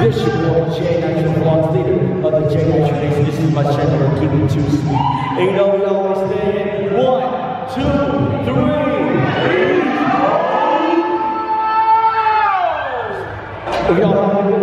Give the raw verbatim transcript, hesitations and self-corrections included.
This your boy Jay Nitro Vlogs, leader of the Jay Nitro Nation. This is my channel, Keep It Too Sweet. And you know we always say it. One, two, three. If y'all